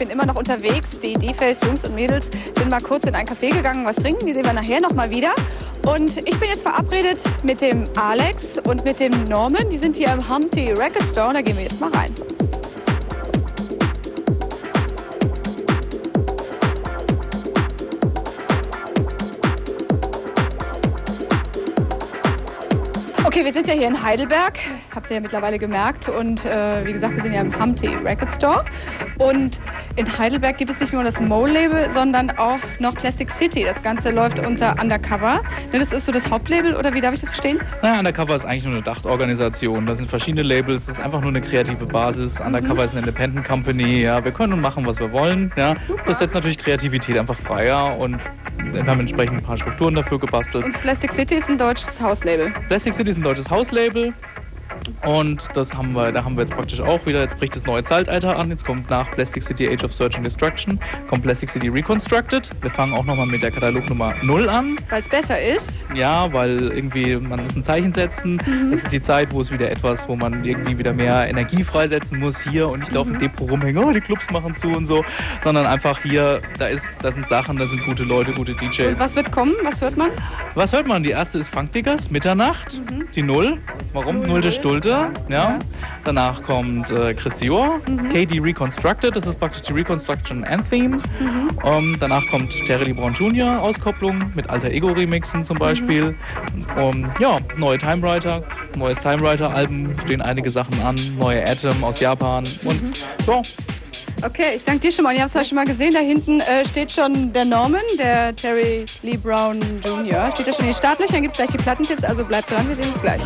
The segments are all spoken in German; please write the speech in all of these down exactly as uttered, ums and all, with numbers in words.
bin immer noch unterwegs. Die D-Face-Jungs und Mädels sind mal kurz in ein Café gegangen, was trinken. Die sehen wir nachher noch mal wieder. Und ich bin jetzt verabredet mit dem Alex und mit dem Norman. Die sind hier im Humpty Record Store und da gehen wir jetzt mal rein. Okay, wir sind ja hier in Heidelberg, habt ihr ja mittlerweile gemerkt. Und äh, wie gesagt, wir sind ja im Humpty Record Store. Und in Heidelberg gibt es nicht nur das Mole-Label, sondern auch noch Plastic City. Das Ganze läuft unter Undercover. Ne, das ist so das Hauptlabel, oder wie darf ich das verstehen? Naja, Undercover ist eigentlich nur eine Dachorganisation. Das sind verschiedene Labels, das ist einfach nur eine kreative Basis. Undercover mhm. ist eine Independent Company. Ja, wir können und machen, was wir wollen. Ja. Das setzt natürlich Kreativität einfach freier und wir haben entsprechend ein paar Strukturen dafür gebastelt. Und Plastic City ist ein deutsches Hauslabel? Plastic City ist ein deutsches Hauslabel. Und das haben wir, da haben wir jetzt praktisch auch wieder, jetzt bricht das neue Zeitalter an, jetzt kommt nach Plastic City Age of Search and Destruction, kommt Plastic City Reconstructed. Wir fangen auch nochmal mit der Katalognummer null an. Weil es besser ist? Ja, weil irgendwie, man muss ein Zeichen setzen. Mhm. Das ist die Zeit, wo es wieder etwas, wo man irgendwie wieder mehr Energie freisetzen muss hier und nicht mhm. laufen Depot rumhängen, oh, die Clubs machen zu und so, sondern einfach hier, da ist, da sind Sachen, da sind gute Leute, gute D Js. Und was wird kommen? Was hört man? Was hört man? Die erste ist Funk Diggers, Mitternacht, mhm. die Null. Warum? Null, Nullte Stulte. Ja. ja. Danach kommt äh, Chris Dior, mhm. K D Reconstructed, das ist praktisch die Reconstruction Anthem. Mhm. Um, danach kommt Terry Lee Brown Junior Auskopplung mit Alter Ego Remixen zum Beispiel. Mhm. Um, ja, neue Time Writer, neues Time Writer Album, stehen einige Sachen an, neue Atom aus Japan und mhm. ja. Okay, ich danke dir schon mal. Ihr habt es ja schon mal gesehen, da hinten äh, steht schon der Norman, der Terry Lee Brown Junior Steht da schon in den Startlöchern, gibt es gleich die Plattentipps, also bleibt dran, wir sehen uns gleich.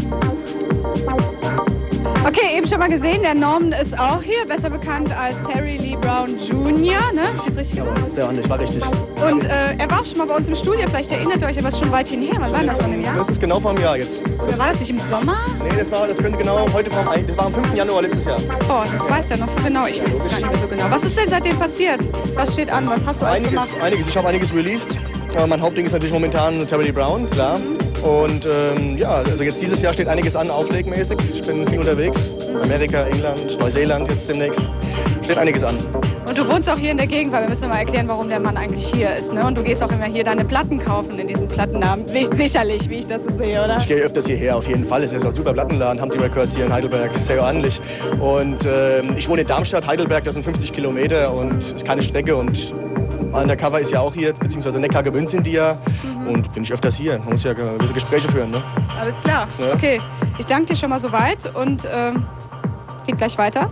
Okay, eben schon mal gesehen, der Norman ist auch hier, besser bekannt als Terry Lee Brown Junior Ne? Steht's richtig? Ja, sehr ordentlich, war richtig. Und äh, er war auch schon mal bei uns im Studio, vielleicht erinnert ihr euch, aber es ist schon ein Weilchen her. Wann war das so in einem Jahr? Das ist genau vor einem Jahr jetzt. Das war das nicht im Sommer? Nee, das war, das könnte genau heute vor einem, das war am fünften Januar letztes Jahr. Oh, das weiß er noch so genau, ich weiß es gar nicht mehr so genau. Was ist denn seitdem passiert? Was steht an? Was hast du alles einiges, gemacht? Einiges, ich habe einiges released. Äh, mein Hauptding ist natürlich momentan Terry Lee Brown, klar. Mhm. Und ähm, ja, also jetzt dieses Jahr steht einiges an, auflegmäßig. Ich bin viel unterwegs. Amerika, England, Neuseeland jetzt demnächst. Steht einiges an. Und du wohnst auch hier in der Gegend, weil wir müssen mal erklären, warum der Mann eigentlich hier ist. Ne? Und du gehst auch immer hier deine Platten kaufen in diesem Plattennamen. Sicherlich, wie ich das so sehe, oder? Ich gehe öfters hierher, auf jeden Fall. Es ist ein super Plattenladen, Humpty Records hier in Heidelberg. Sehr ordentlich. Und ähm, ich wohne in Darmstadt, Heidelberg, das sind fünfzig Kilometer und ist keine Strecke. Und Undercover ist ja auch hier, beziehungsweise Neckargebünd sind die ja. Mhm. Und bin ich öfters hier. Man muss ja gewisse Gespräche führen. Ne? Alles klar. Ja. Okay, ich danke dir schon mal so weit und äh, geht gleich weiter.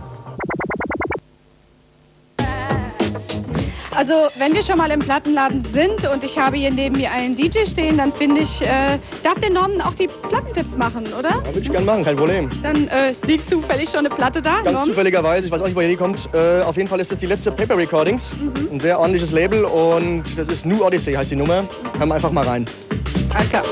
Also, wenn wir schon mal im Plattenladen sind und ich habe hier neben mir einen D J stehen, dann finde ich, äh, darf der Norman auch die Plattentipps machen, oder? Ja, würde ich gerne machen, kein Problem. Dann äh, liegt zufällig schon eine Platte da, Ganz Norman? Zufälligerweise, ich weiß auch nicht, woher die kommt. Äh, auf jeden Fall ist das die letzte Paper Recordings. Mhm. Ein sehr ordentliches Label und das ist New Odyssey, heißt die Nummer. Hören wir einfach mal rein. Alles klar.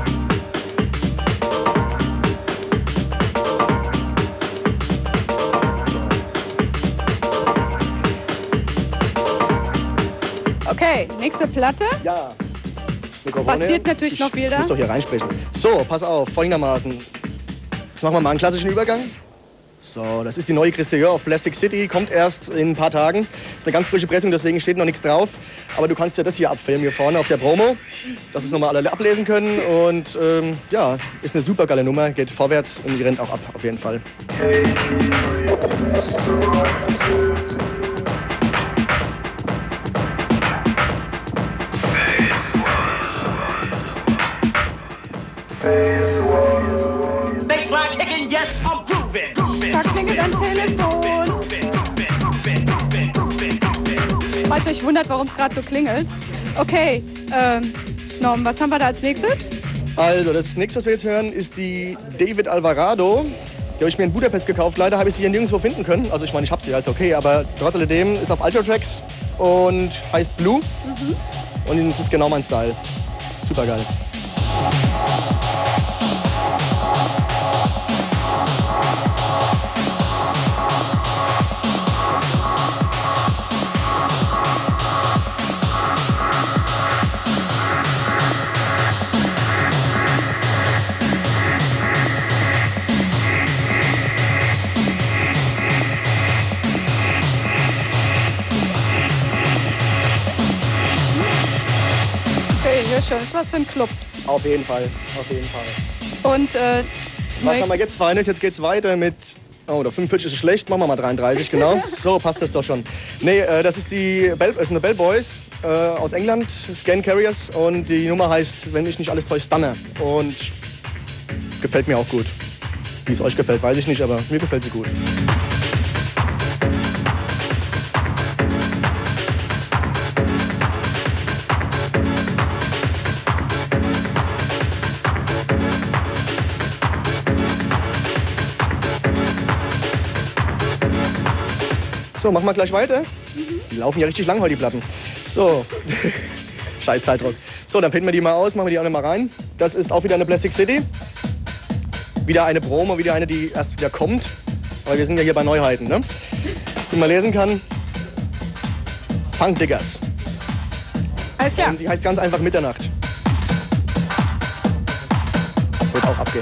Okay, nächste Platte. Ja. Mikrofon Passiert her. natürlich ich noch viel da. Ich muss doch hier reinsprechen. So, pass auf, folgendermaßen. Jetzt machen wir mal einen klassischen Übergang. So, das ist die neue Chris Dior auf Plastic City, kommt erst in ein paar Tagen. Ist eine ganz frische Pressung, deswegen steht noch nichts drauf. Aber du kannst ja das hier abfilmen, hier vorne auf der Promo, dass es nochmal alle ablesen können. Und ähm, ja, ist eine super geile Nummer, geht vorwärts und die rennt auch ab, auf jeden Fall. Da klingelt ein Telefon. Falls ihr euch wundert, warum es gerade so klingelt. Okay, ähm, Norm, was haben wir da als nächstes? Also, das nächste, was wir jetzt hören, ist die David Alvarado. Die habe ich mir in Budapest gekauft. Leider habe ich sie hier nirgendwo finden können. Also ich meine, ich habe sie, ist okay. Aber trotz alledem ist auf Ultra Tracks und heißt Blue. Mhm. Und das ist genau mein Style. Super geil. schon, ist was für ein Club. Auf jeden Fall, auf jeden Fall. Und äh, Was haben wir jetzt, Feines? Jetzt geht's weiter mit... Oh, der fünfundvierzig ist schlecht, machen wir mal dreiunddreißig, genau. So, passt das doch schon. Nee, äh, das ist die Bell, ist eine Bellboys äh, aus England, Scan Carriers. Und die Nummer heißt, wenn mich nicht alles täuscht, Stunner. Und gefällt mir auch gut. Wie es euch gefällt, weiß ich nicht, aber mir gefällt sie gut. So, machen wir gleich weiter. Mhm. Die laufen ja richtig lang heute, die Platten. So, scheiß Zeitdruck. So, dann finden wir die mal aus, machen wir die auch noch mal rein. Das ist auch wieder eine Plastic City. Wieder eine Promo, wieder eine, die erst wieder kommt. Aber wir sind ja hier bei Neuheiten, ne? Wie man lesen kann, Funk Diggers. Alles klar. Und die heißt ganz einfach Mitternacht. Wird auch abgehen.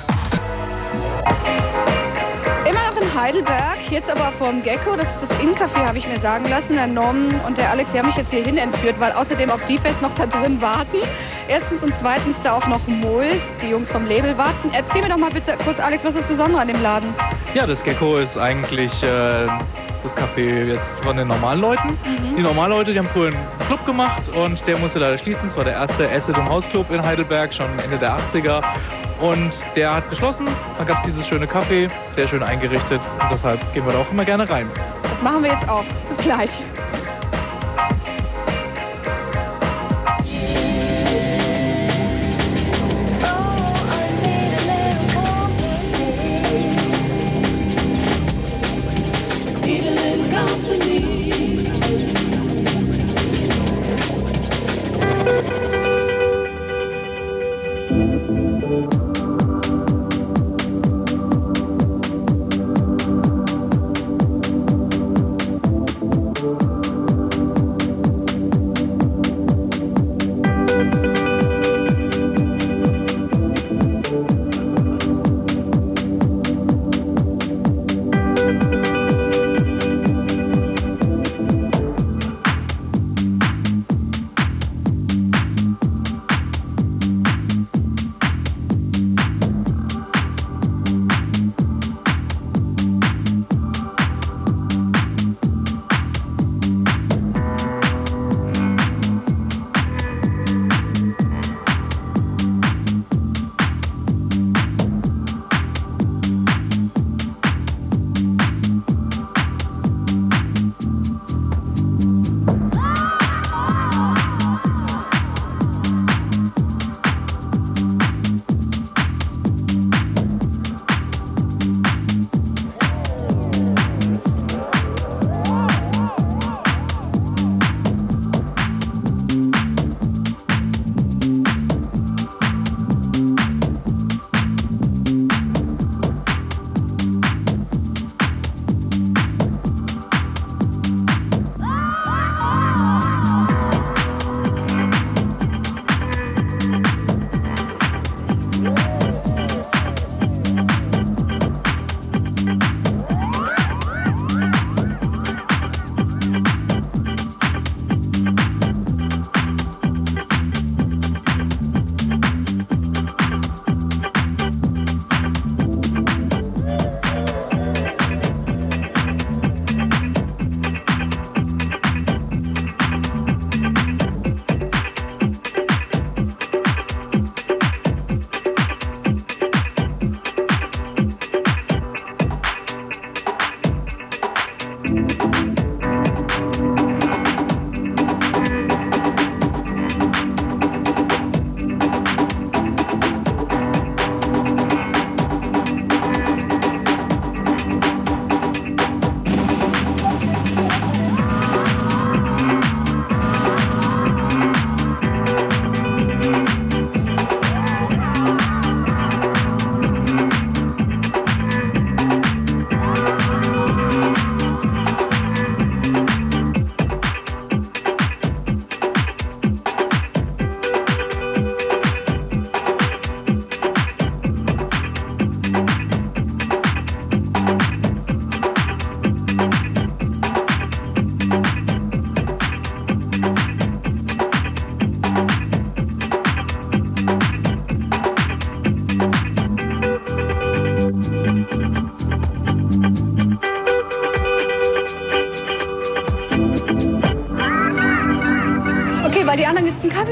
Heidelberg, jetzt aber vom Gecko, das ist das Inn-Café, habe ich mir sagen lassen. Der Norm und der Alex, die haben mich jetzt hierhin entführt, weil außerdem auf D-Fest noch da drin warten. Erstens und zweitens da auch noch Mol, die Jungs vom Label warten. Erzähl mir doch mal bitte kurz, Alex, was ist das Besondere an dem Laden? Ja, das Gecko ist eigentlich äh, das Café jetzt von den normalen Leuten. Mhm. Die normalen Leute, die haben früher einen Club gemacht und der musste leider schließen. Das war der erste Acid- und House-Club in Heidelberg, schon Ende der achtziger. Und der hat geschlossen, dann gab es dieses schöne Café, sehr schön eingerichtet und deshalb gehen wir da auch immer gerne rein. Das machen wir jetzt auch. Bis gleich.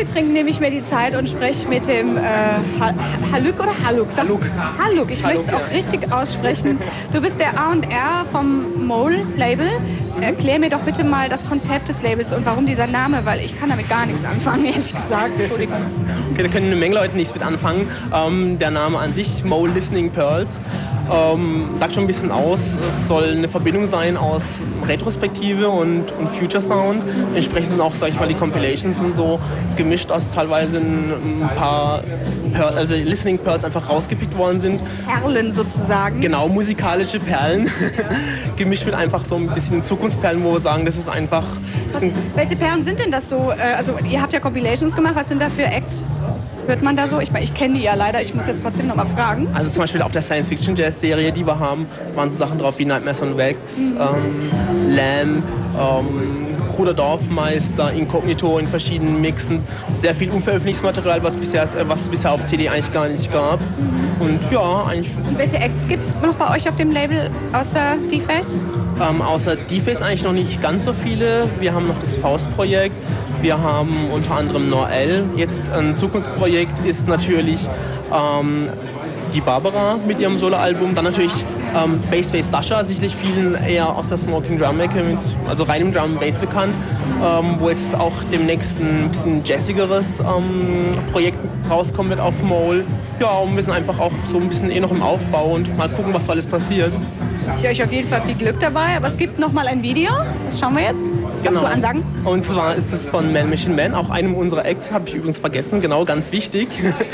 Kaffeetrinken nehme ich mir die Zeit und spreche mit dem äh, Haluk oder Haluk? Haluk. Haluk, ich möchte es auch ja. richtig aussprechen. Du bist der A und R vom Mole-Label. Erklär mir doch bitte mal das Konzept des Labels und warum dieser Name, weil ich kann damit gar nichts anfangen, ehrlich gesagt. Entschuldigung. Okay, da können eine Menge Leute nichts mit anfangen. Ähm, der Name an sich, Mole Listening Pearls, ähm, sagt schon ein bisschen aus. Es soll eine Verbindung sein aus Retrospektive und, und Future Sound. Entsprechend sind auch, sag ich mal, die Compilations und so gemischt aus teilweise ein paar Pearl, also Listening Pearls einfach rausgepickt worden sind. Perlen sozusagen. Genau, musikalische Perlen. Gemischt mit einfach so ein bisschen Zukunftsperlen, wo wir sagen, das ist einfach... Das sind Welche Perlen sind denn das so? Äh, Also ihr habt ja Compilations gemacht, was sind da für Acts? Was hört man da so? Ich, ich kenne die ja leider, ich muss jetzt trotzdem noch mal fragen. Also zum Beispiel auf der Science-Fiction-Jazz-Serie, die wir haben, waren so Sachen drauf wie Nightmares on Wax, mhm. ähm, Lamb, ähm, Bruder Dorfmeister, Inkognito in verschiedenen Mixen. Sehr viel unveröffentlichtes Material, was, bisher, was es bisher auf C D eigentlich gar nicht gab. Mhm. Und ja, eigentlich... Und welche Acts gibt es noch bei euch auf dem Label außer D-Face? Ähm, außer D-Face eigentlich noch nicht ganz so viele. Wir haben noch das Faust-Projekt. Wir haben unter anderem Noel. Jetzt ein Zukunftsprojekt ist natürlich ähm, die Barbara mit ihrem Soloalbum. Dann natürlich ähm, Bassface Sasha, sicherlich vielen eher aus der Smoking Drum Ecke, mit, also reinem Drum and Bass bekannt, ähm, wo jetzt auch demnächst ein bisschen jazzigeres ähm, Projekt rauskommen wird auf Mole. Ja, und wir sind einfach auch so ein bisschen eh noch im Aufbau und mal gucken, was alles passiert. Ich euch auf jeden Fall viel Glück dabei, aber es gibt noch mal ein Video. Das schauen wir jetzt. Was Genau. darfst du ansagen? Und zwar ist es von Man Machine Man, auch einem unserer Acts, habe ich übrigens vergessen, genau, ganz wichtig.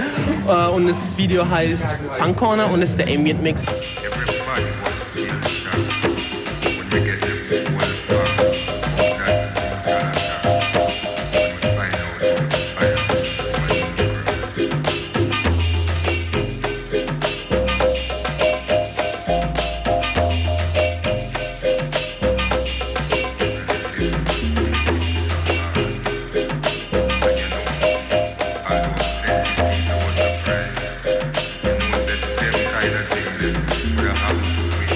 Und das Video heißt Funk Corner und ist der Ambient Mix. Would have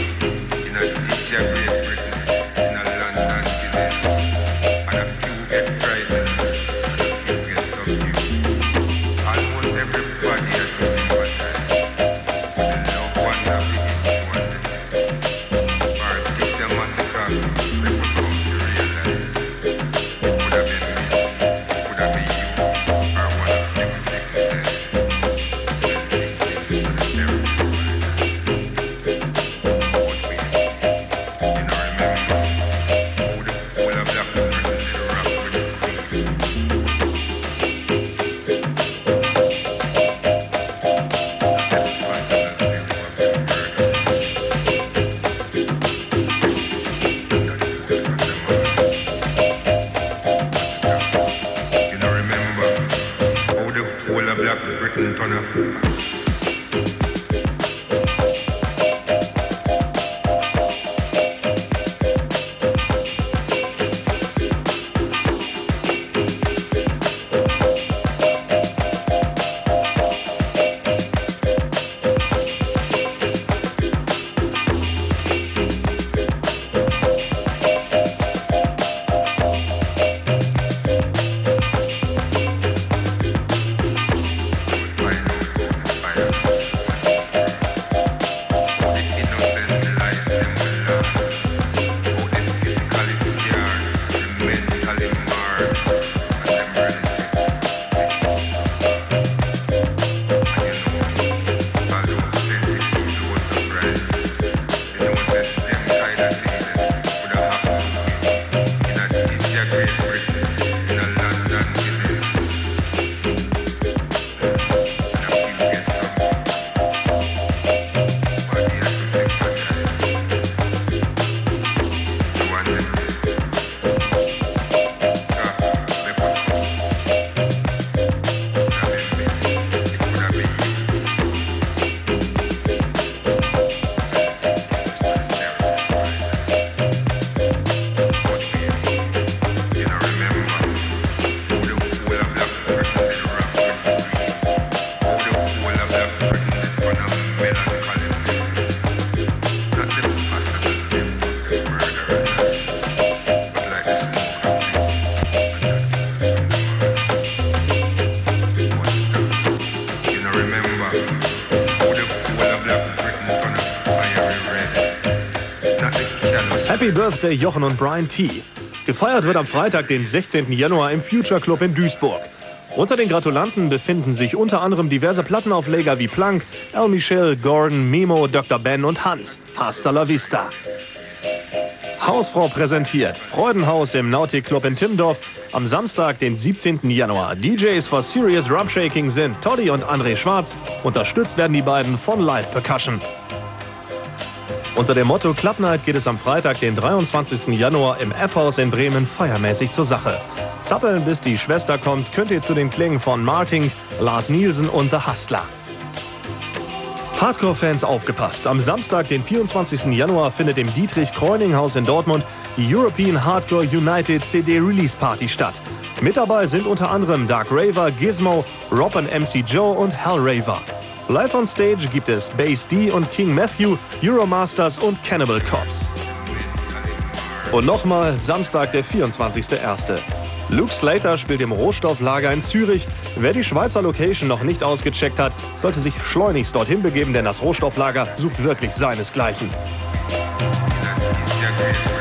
Happy Birthday Jochen und Brian T. Gefeiert wird am Freitag, den sechzehnten Januar im Future Club in Duisburg. Unter den Gratulanten befinden sich unter anderem diverse Plattenaufleger wie Plank, El Michel, Gordon, Memo, Doktor Ben und Hans. Hasta la vista. Hausfrau präsentiert. Freudenhaus im Nautic Club in Timmendorf am Samstag, den siebzehnten Januar. D Js for Serious Rump Shaking sind Toddy und André Schwarz. Unterstützt werden die beiden von Live Percussion. Unter dem Motto Club Night geht es am Freitag, den dreiundzwanzigsten Januar im F-Haus in Bremen feiermäßig zur Sache. Zappeln, bis die Schwester kommt, könnt ihr zu den Klängen von Martin, Lars Nielsen und The Hustler. Hardcore-Fans aufgepasst. Am Samstag, den vierundzwanzigsten Januar, findet im Dietrich-Kreuning-Haus in Dortmund die European Hardcore United C D Release Party statt. Mit dabei sind unter anderem Dark Raver, Gizmo, Rob und M C Joe und Hellraver. Live on Stage gibt es Bass D und King Matthew, Euromasters und Cannibal Corpse. Und nochmal Samstag, der vierundzwanzigste erste Luke Slater spielt im Rohstofflager in Zürich. Wer die Schweizer Location noch nicht ausgecheckt hat, sollte sich schleunigst dorthin begeben, denn das Rohstofflager sucht wirklich seinesgleichen.